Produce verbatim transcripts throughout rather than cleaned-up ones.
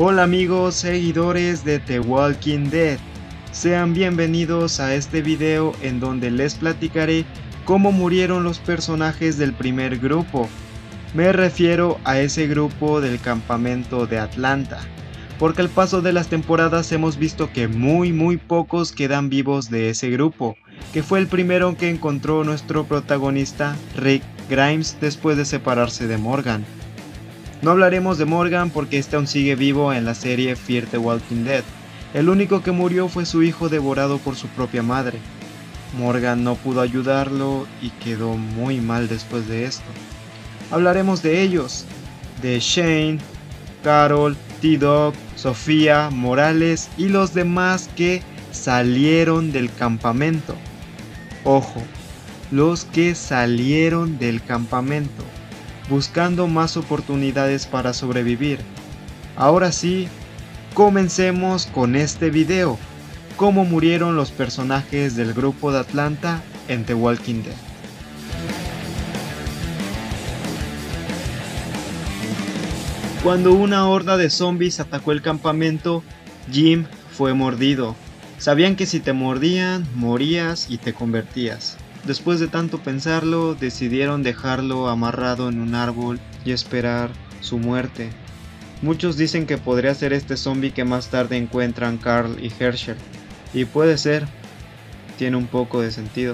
Hola amigos seguidores de The Walking Dead, sean bienvenidos a este video en donde les platicaré cómo murieron los personajes del primer grupo. Me refiero a ese grupo del campamento de Atlanta, porque al paso de las temporadas hemos visto que muy muy pocos quedan vivos de ese grupo, que fue el primero que encontró nuestro protagonista Rick Grimes después de separarse de Morgan. No hablaremos de Morgan porque este aún sigue vivo en la serie Fear the Walking Dead. El único que murió fue su hijo devorado por su propia madre. Morgan no pudo ayudarlo y quedó muy mal después de esto. Hablaremos de ellos, de Shane, Carol, T-Dog, Sofía, Morales y los demás que salieron del campamento. Ojo, los que salieron del campamento, buscando más oportunidades para sobrevivir. Ahora sí, comencemos con este video, cómo murieron los personajes del grupo de Atlanta en The Walking Dead. Cuando una horda de zombies atacó el campamento, Jim fue mordido. Sabían que si te mordían, morías y te convertías. Después de tanto pensarlo, decidieron dejarlo amarrado en un árbol y esperar su muerte. Muchos dicen que podría ser este zombie que más tarde encuentran Carl y Hershel. Y puede ser, tiene un poco de sentido.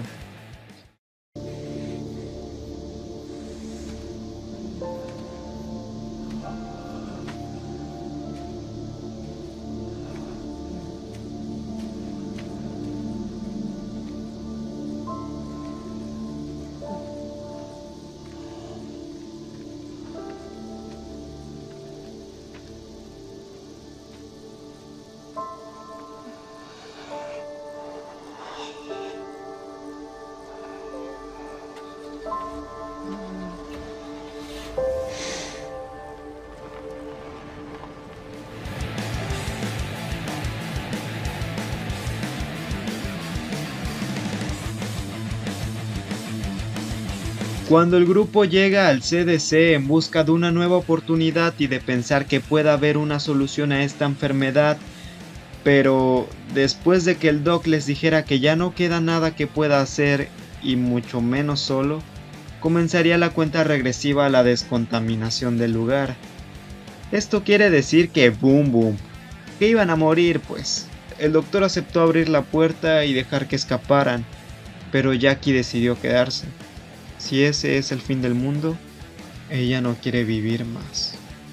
Cuando el grupo llega al C D C en busca de una nueva oportunidad y de pensar que pueda haber una solución a esta enfermedad, pero después de que el Doc les dijera que ya no queda nada que pueda hacer y mucho menos solo, comenzaría la cuenta regresiva a la descontaminación del lugar. Esto quiere decir que boom boom, que iban a morir pues. El doctor aceptó abrir la puerta y dejar que escaparan, pero Jackie decidió quedarse. Si ese es el fin del mundo, ella no quiere vivir más.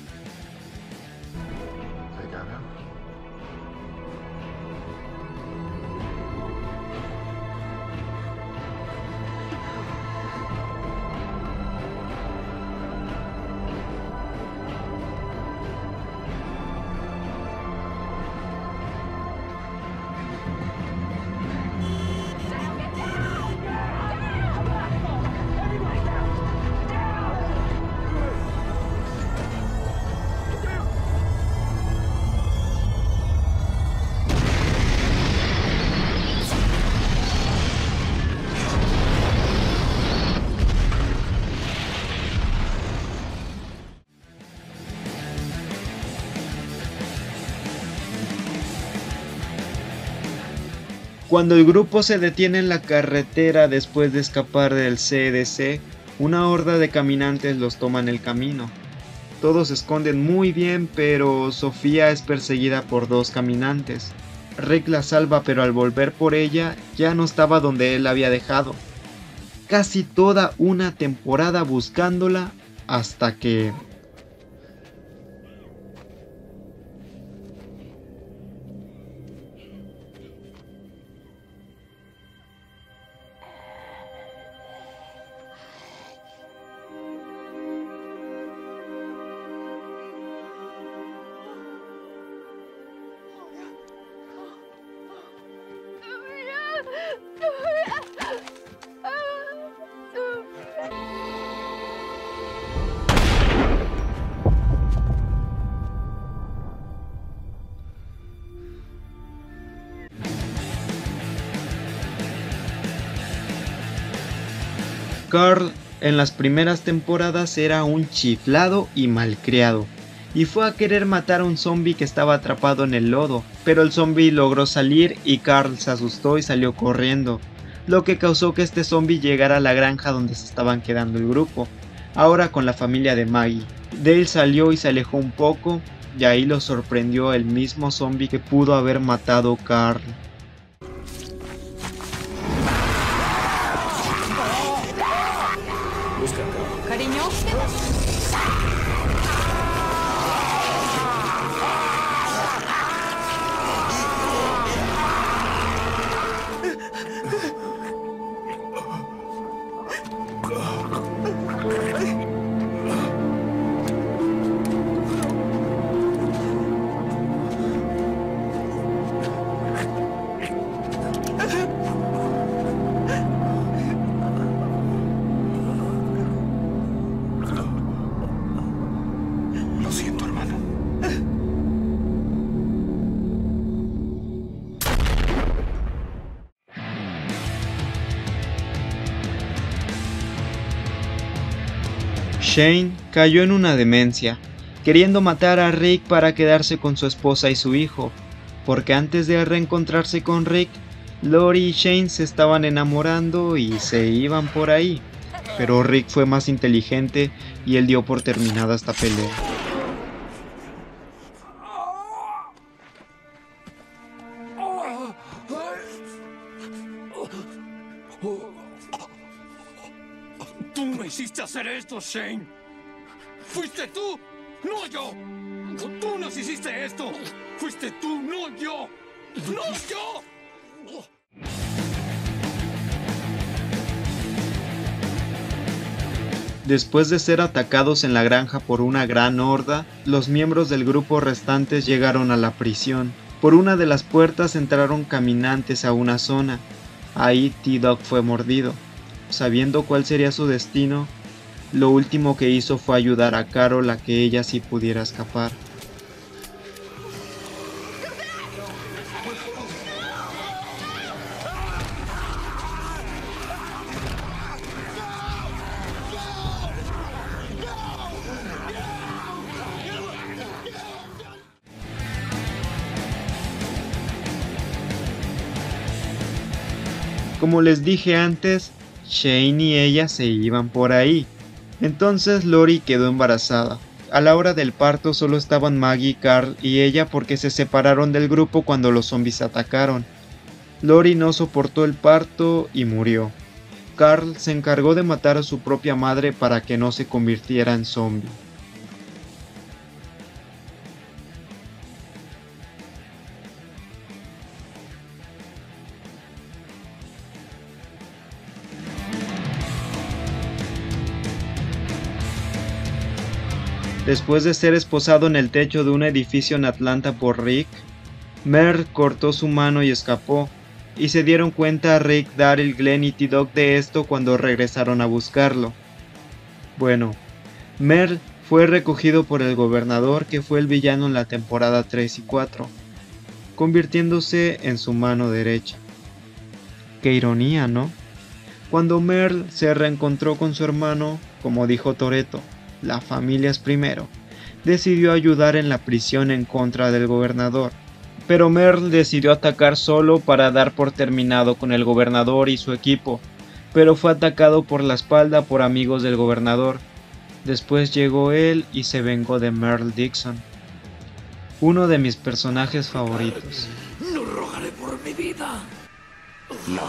Cuando el grupo se detiene en la carretera después de escapar del C D C, una horda de caminantes los toma en el camino. Todos se esconden muy bien, pero Sofía es perseguida por dos caminantes. Rick la salva, pero al volver por ella ya no estaba donde él la había dejado. Casi toda una temporada buscándola hasta que... Carl en las primeras temporadas era un chiflado y malcriado, y fue a querer matar a un zombie que estaba atrapado en el lodo, pero el zombie logró salir y Carl se asustó y salió corriendo, lo que causó que este zombie llegara a la granja donde se estaban quedando el grupo, ahora con la familia de Maggie. Dale salió y se alejó un poco, y ahí lo sorprendió el mismo zombie que pudo haber matado a Carl. Cariño. Lo siento, hermano. Shane cayó en una demencia, queriendo matar a Rick para quedarse con su esposa y su hijo, porque antes de reencontrarse con Rick, Lori y Shane se estaban enamorando y se iban por ahí, pero Rick fue más inteligente y él dio por terminada esta pelea. Tú me hiciste hacer esto, Shane. Fuiste tú, no yo. Tú nos hiciste esto. Fuiste tú, no yo. No yo. Después de ser atacados en la granja por una gran horda, los miembros del grupo restantes llegaron a la prisión. Por una de las puertas entraron caminantes a una zona. Ahí T-Dog fue mordido. Sabiendo cuál sería su destino, lo último que hizo fue ayudar a Carol a que ella sí pudiera escapar. Como les dije antes, Shane y ella se iban por ahí. Entonces Lori quedó embarazada. A la hora del parto solo estaban Maggie, Carl y ella porque se separaron del grupo cuando los zombies atacaron. Lori no soportó el parto y murió. Carl se encargó de matar a su propia madre para que no se convirtiera en zombie. Después de ser esposado en el techo de un edificio en Atlanta por Rick, Merle cortó su mano y escapó, y se dieron cuenta Rick, Daryl, Glenn y T-Dog de esto cuando regresaron a buscarlo. Bueno, Merle fue recogido por el gobernador, que fue el villano en la temporada tres y cuatro, convirtiéndose en su mano derecha. Qué ironía, ¿no? Cuando Merle se reencontró con su hermano, como dijo Toretto, la familia es primero, decidió ayudar en la prisión en contra del gobernador. Pero Merle decidió atacar solo para dar por terminado con el gobernador y su equipo, pero fue atacado por la espalda por amigos del gobernador. Después llegó él y se vengó de Merle Dixon, uno de mis personajes favoritos. No rogaré por mi vida. No.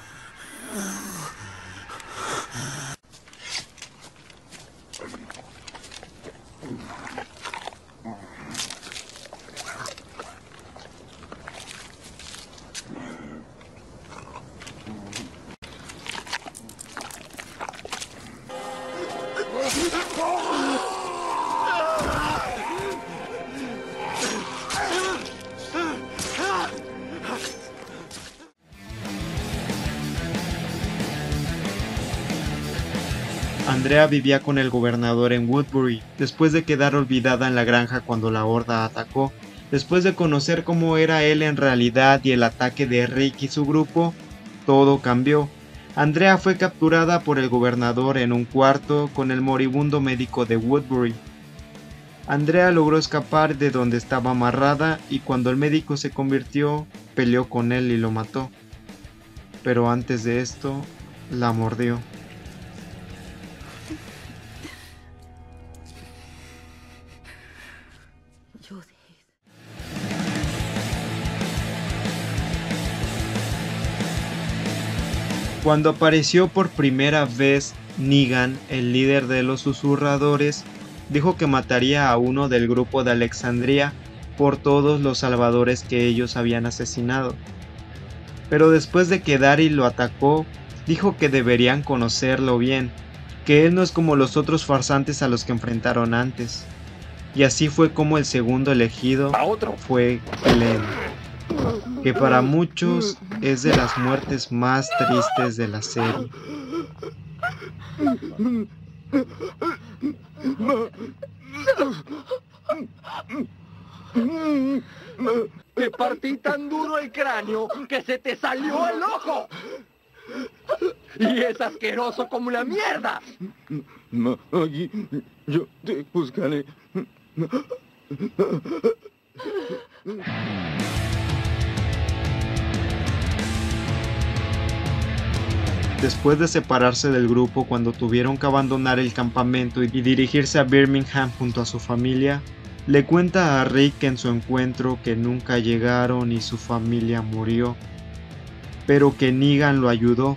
Andrea vivía con el gobernador en Woodbury, después de quedar olvidada en la granja cuando la horda atacó. Después de conocer cómo era él en realidad y el ataque de Rick y su grupo, todo cambió. Andrea fue capturada por el gobernador en un cuarto con el moribundo médico de Woodbury. Andrea logró escapar de donde estaba amarrada y cuando el médico se convirtió, peleó con él y lo mató. Pero antes de esto, la mordió. Cuando apareció por primera vez Negan, el líder de los susurradores, dijo que mataría a uno del grupo de Alexandria por todos los salvadores que ellos habían asesinado. Pero después de que Daryl lo atacó, dijo que deberían conocerlo bien, que él no es como los otros farsantes a los que enfrentaron antes. Y así fue como el segundo elegido fue Glenn, que para muchos es de las muertes más tristes de la serie. Te partí tan duro el cráneo que se te salió el ojo. Y es asqueroso como la mierda. Maggie, yo te buscaré. Después de separarse del grupo cuando tuvieron que abandonar el campamento y dirigirse a Birmingham junto a su familia, le cuenta a Rick en su encuentro que nunca llegaron y su familia murió, pero que Negan lo ayudó.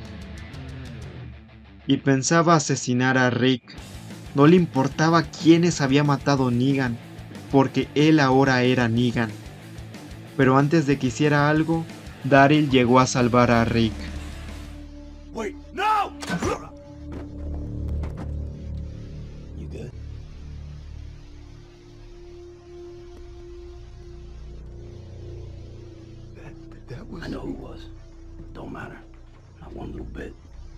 Y pensaba asesinar a Rick. No le importaba quiénes había matado a Negan, porque él ahora era Negan. Pero antes de que hiciera algo, Daryl llegó a salvar a Rick. Wait, no! You good? That, that was... I know who was. Don't matter. Not one little bit.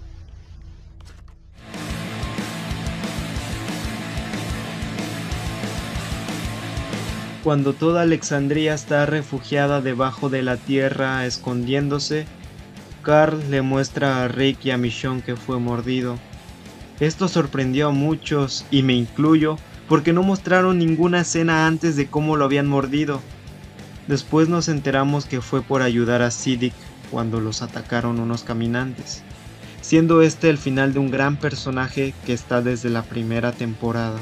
Cuando toda Alexandria está refugiada debajo de la tierra escondiéndose, Carl le muestra a Rick y a Michonne que fue mordido. Esto sorprendió a muchos, y me incluyo, porque no mostraron ninguna escena antes de cómo lo habían mordido. Después nos enteramos que fue por ayudar a Siddiq cuando los atacaron unos caminantes, siendo este el final de un gran personaje que está desde la primera temporada.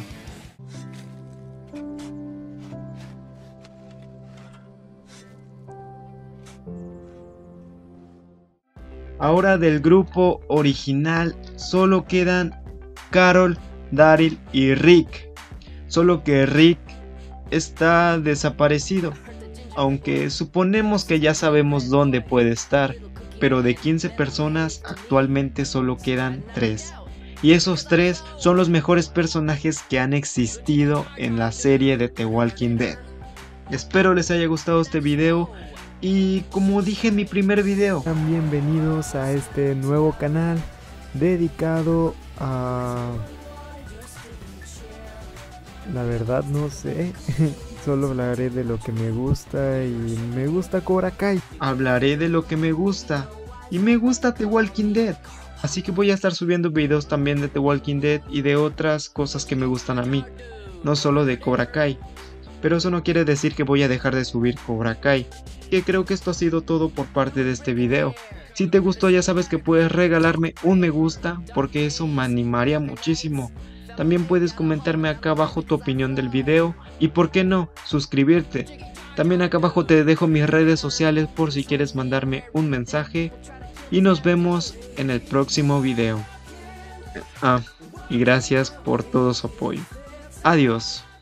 Ahora del grupo original solo quedan Carol, Daryl y Rick, solo que Rick está desaparecido, aunque suponemos que ya sabemos dónde puede estar, pero de quince personas actualmente solo quedan tres, y esos tres son los mejores personajes que han existido en la serie de The Walking Dead. Espero les haya gustado este video. Y como dije en mi primer video, sean bienvenidos a este nuevo canal dedicado a... La verdad no sé, solo hablaré de lo que me gusta y me gusta Cobra Kai. Hablaré de lo que me gusta y me gusta The Walking Dead. Así que voy a estar subiendo videos también de The Walking Dead y de otras cosas que me gustan a mí, no solo de Cobra Kai. Pero eso no quiere decir que voy a dejar de subir Cobra Kai. Que creo que esto ha sido todo por parte de este video. Si te gustó ya sabes que puedes regalarme un me gusta porque eso me animaría muchísimo. También puedes comentarme acá abajo tu opinión del video y por qué no, suscribirte. También acá abajo te dejo mis redes sociales por si quieres mandarme un mensaje. Y nos vemos en el próximo video. Ah, y gracias por todo su apoyo. Adiós.